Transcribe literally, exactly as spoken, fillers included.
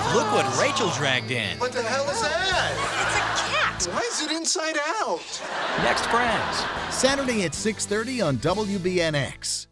Look what Rachel dragged in. What the hell is that? It's a cat. Why is it inside out? Next, Friends. Saturday at six thirty on W B N X.